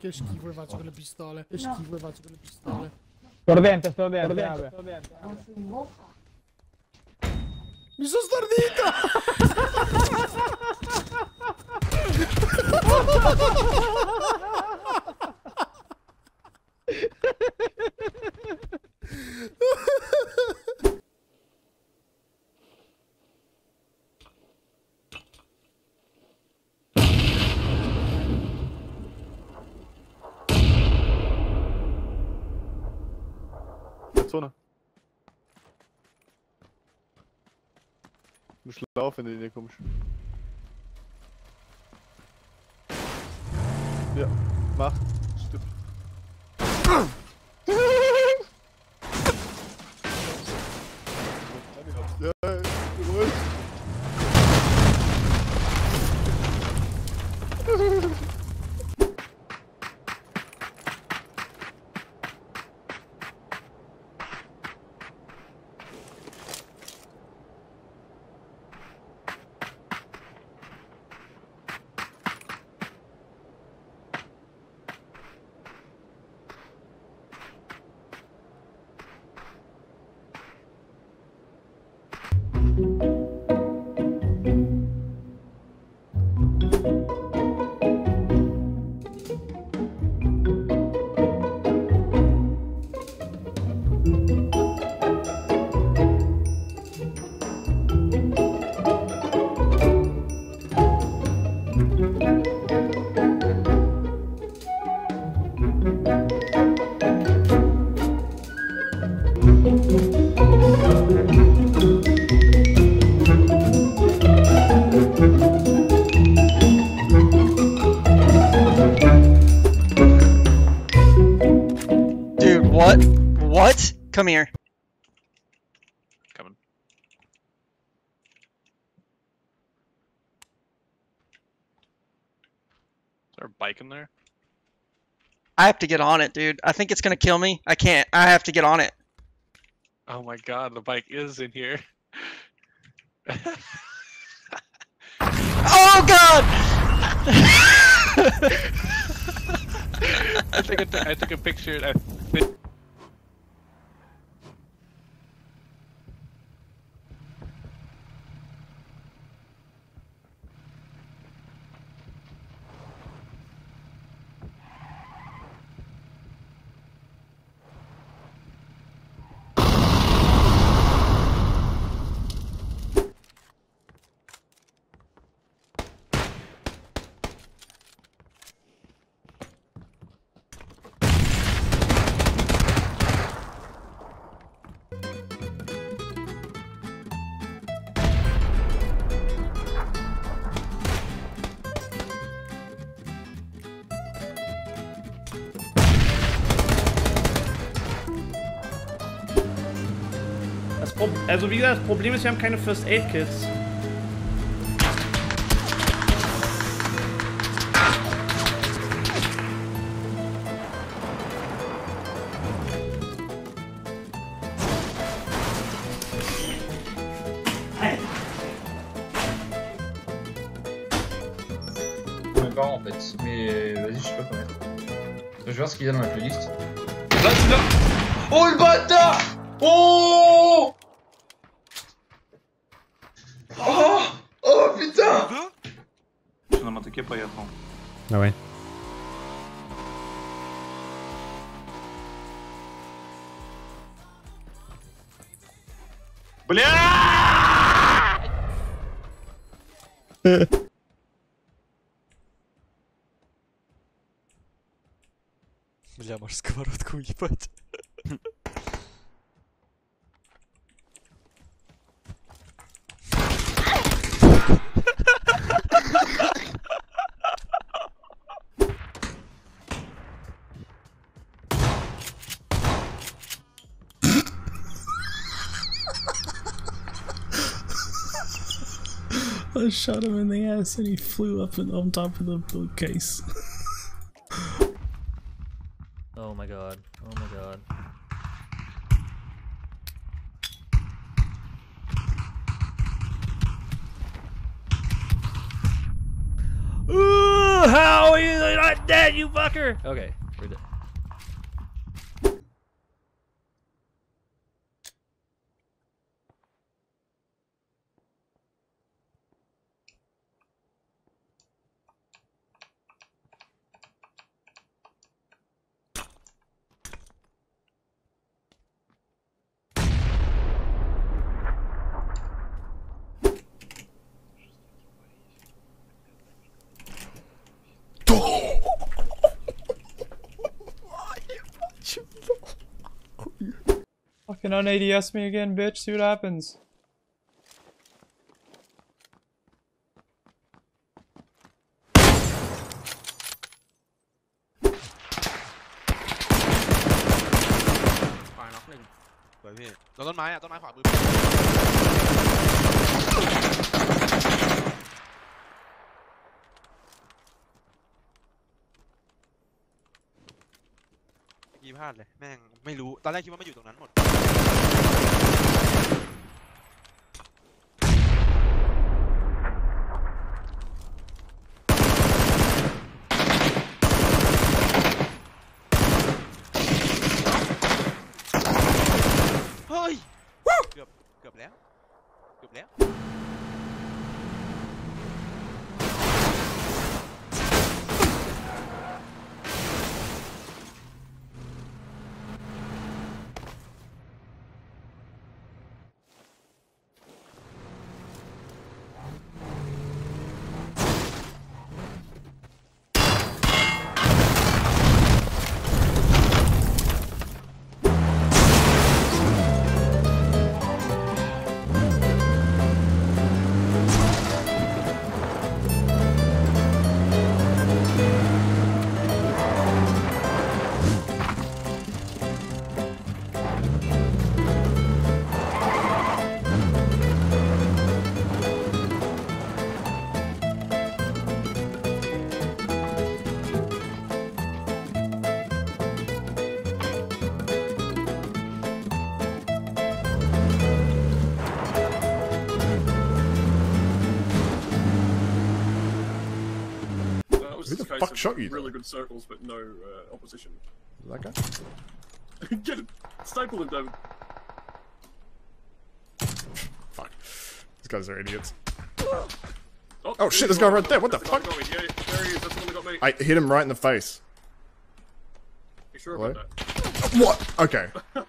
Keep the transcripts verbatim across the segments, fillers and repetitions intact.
Che schifo che faccio con le pistole. Che schifo che faccio con le pistole. Stordente, stordente, stordente, stordente. Mi sono stordito! Zone. Du musst laufen, wenn du in die kommst. Ja, mach. Stimmt. Ja, jawohl. Dude, what? What? Come here. Coming. Is there a bike in there? I have to get on it, dude. I think it's gonna kill me. I can't. I have to get on it. Oh my god, the bike is in here. Oh god! I took a, I took a picture. I think Das Pro also wie gesagt, das Problem ist, wir haben keine First Aid Kits. Mes parents en fait, mais vas-y, je sais pas connaître. Je vais voir ce qu'il y a dans la playlist. Là, là. Oh le bâtard! Oh! Oh! Oh putain! Что на мотоке поехал. Давай. Бля! Бля, можешь сковородку уебать. I shot him in the ass and he flew up and on top of the bookcase. Oh my god. Oh my god. Ooh, how are you not dead, you fucker! Okay, we're dead. Fucking un A D S me again, bitch. See what happens. ยี่พลาดเลยแม่งไม่รู้ตอนแรกคิดว่ามันอยู่ตรงนั้นหมดเฮ้ยเกือบเกือบแล้วเกือบแล้ว Who the fuck shot you? Really good circles, but no uh, opposition. That guy? Get him! Staple him, David. Fuck. These guys are idiots. Oh, oh shit, there's a guy right there. What the fuck? Yeah, there he is. That's the one that got me. I hit him right in the face. You sure Hello? about that? What? Okay.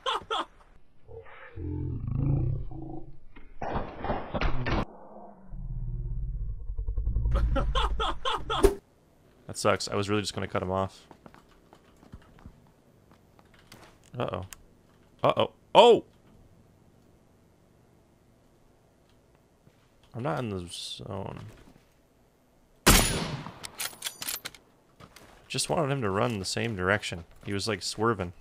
That sucks. I was really just gonna cut him off. Uh-oh. Uh-oh. Oh! I'm not in the zone. Just wanted him to run the same direction. He was like swerving.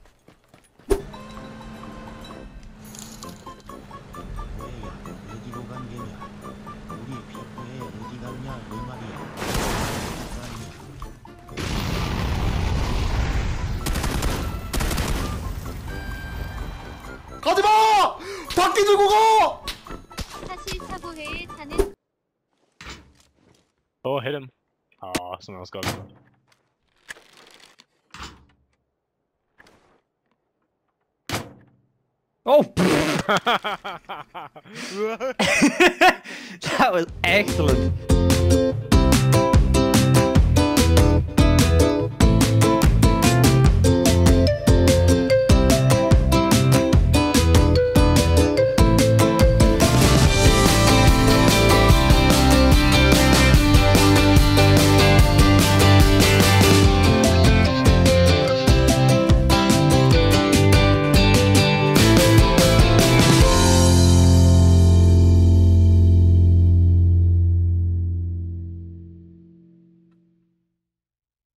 가지마! 바퀴 들고 가! 사실 차고해에 차는 Oh, hit him. Oh, someone else got him. Oh! That was excellent.